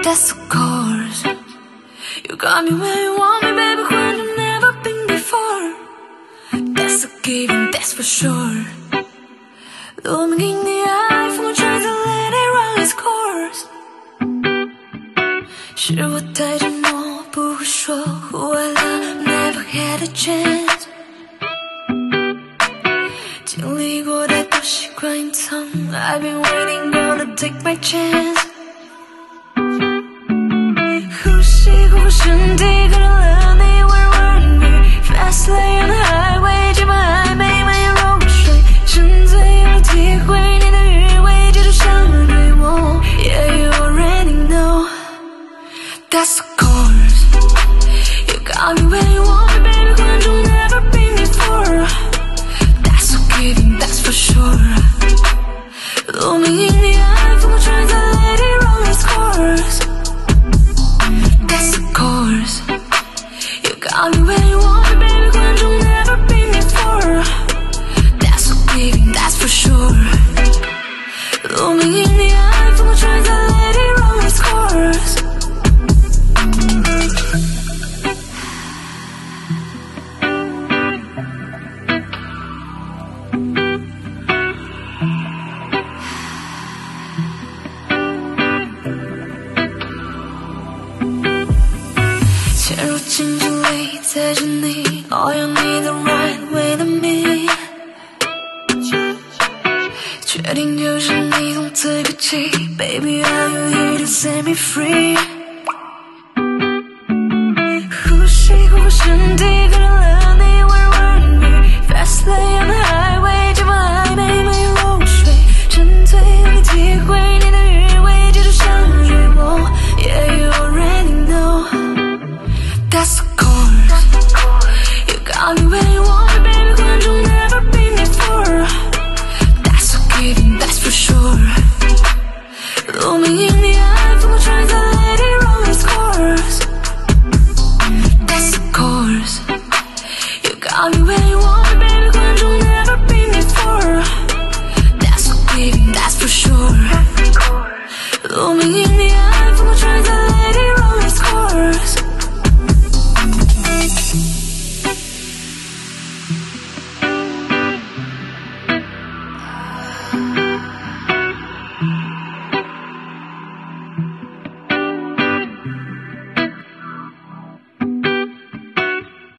That's of course. You got me where you want me, baby, when you've never been before. That's a given, that's for sure. Looming in the eye, for trying to let it run its course. 是我太沉默，不会说 Who I love, never had a chance. 经历过太多，习惯隐藏 I've been waiting, gonna take my chance. 呼吸过身体，可能了你温润语 Fast lane on the highway， 肩膀还没蔓延入水，沉醉了体会你的余味，接着想对我 Yeah, you already know. That's of course. You got me where you want me, baby, when you've never been before. That's a given, that's for sure. Looming in the eye, for trying to let it run its course. That's of course. You got me where you want me, baby, when you've never been before. That's a given, that's for sure. Looming in the eye, for trying to let it run its course. All you need the right way to me 决定就是你从此刻起 Baby, are you here to set me free?